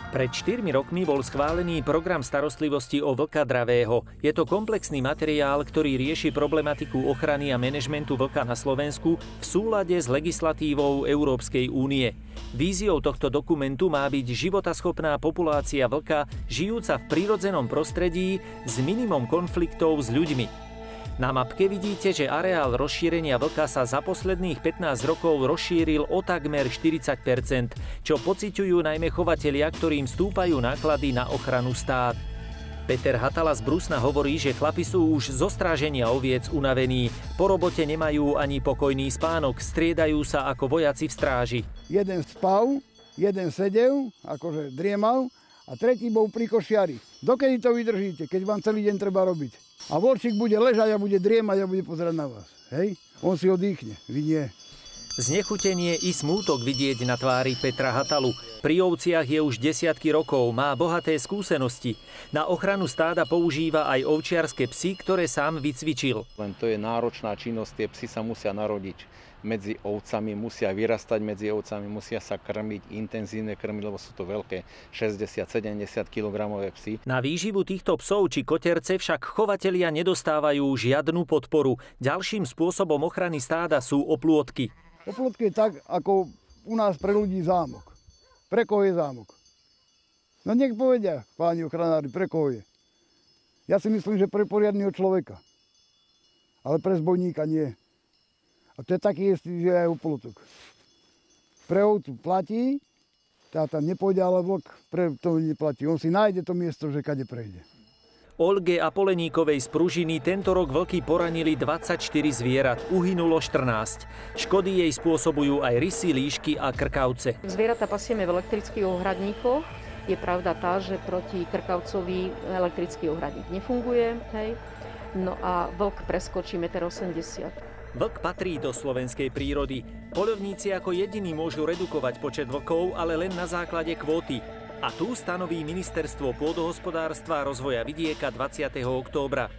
Pred 4 rokmi bol schválený program starostlivosti o vlka dravého. Je to komplexný materiál, ktorý rieši problematiku ochrany a manažmentu vlka na Slovensku v súlade s legislatívou Európskej únie. Víziou tohto dokumentu má byť životaschopná populácia vlka, žijúca v prírodzenom prostredí s minimum konfliktov s ľuďmi. Na mapke vidíte, že areál rozšírenia vlka sa za posledných 15 rokov rozšíril o takmer 40%, čo pociťujú najmä chovatelia, ktorým stúpajú náklady na ochranu stád. Peter Hatala z Brusna hovorí, že chlapi sú už zo stráženia oviec unavení. Po robote nemajú ani pokojný spánok, striedajú sa ako vojaci v stráži. Jeden spal, jeden sedel, akože driemal, a tretí bol pri košiari. Dokedy to vydržíte, keď vám celý deň treba robiť? A volčík bude ležať a bude driemať a bude pozerať na vás. Hej? On si odýchne, vy nie. Znechutenie i smútok vidieť na tvári Petra Hatalu. Pri ovciach je už desiatky rokov, má bohaté skúsenosti. Na ochranu stáda používa aj ovčiarske psy, ktoré sám vycvičil. Len to je náročná činnosť, tie psy sa musia narodiť medzi ovcami, musia vyrastať medzi ovcami, musia sa krmiť, intenzívne krmiť, lebo sú to veľké 60-70 kg psy. Na výživu týchto psov či koterce však chovatelia nedostávajú žiadnu podporu. Ďalším spôsobom ochrany stáda sú oplôtky. Oplôtky je tak, ako u nás pre ľudí zámok. Pre koho je zámok? No nech povedia, páni ochranári, pre koho je. Ja si myslím, že pre poriadneho človeka. Ale pre zbojníka nie. A to je taký istý, že aj oplôtok. Pre ovcu platí, tá tam nepôjde, ale vlk pre to neplatí. On si nájde to miesto, že kade prejde. Olge Apoleníkovej z Pružiny tento rok vlky poranili 24 zvierat, uhynulo 14. Škody jej spôsobujú aj rysy, líšky a krkavce. Zvieratá pasieme v elektrických ohradníkoch. Je pravda tá, že proti krkavcovi elektrický ohradník nefunguje. Hej. No a vlk preskočí 1,80 m. Vlk patrí do slovenskej prírody. Poľovníci ako jediní môžu redukovať počet vlkov, ale len na základe kvóty. A tu stanoví Ministerstvo pôdohospodárstva a rozvoja vidieka 20. októbra.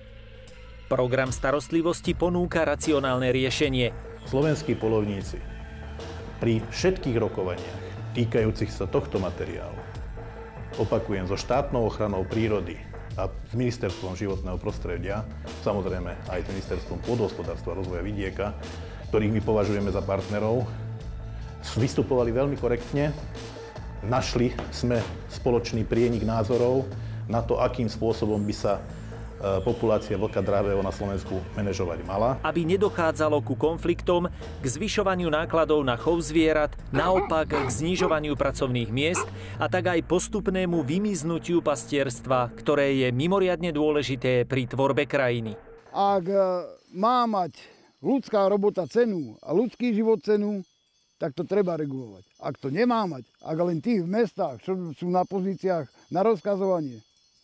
Program starostlivosti ponúka racionálne riešenie. Slovenskí poľovníci pri všetkých rokovaniach týkajúcich sa tohto materiálu, opakujem, so štátnou ochranou prírody a s Ministerstvom životného prostredia, samozrejme aj s Ministerstvom pôdohospodárstva a rozvoja vidieka, ktorých my považujeme za partnerov, vystupovali veľmi korektne. Našli sme spoločný prienik názorov na to, akým spôsobom by sa populácia vlka dravého na Slovensku manažovať mala. Aby nedochádzalo ku konfliktom, k zvyšovaniu nákladov na chov zvierat, naopak k znižovaniu pracovných miest a tak aj postupnému vymiznutiu pastierstva, ktoré je mimoriadne dôležité pri tvorbe krajiny. Ak má mať ľudská robota cenu a ľudský život cenu, tak to treba regulovať. Ak to nemá mať, ak len tí v mestách, čo sú na pozíciách na rozkazovanie,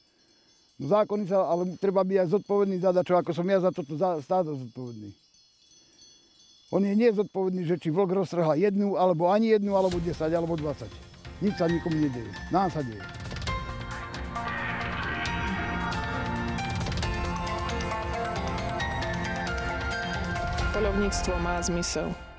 no zákony sa, ale treba byť aj zodpovedný zadačov, ako som ja za toto stádo zodpovedný. On je nezodpovedný, že či vlk roztrhá jednu, alebo ani jednu, alebo 10, alebo 20. Nič sa nikomu nedeje. Nám sa deje. Poľovníctvo má zmysel.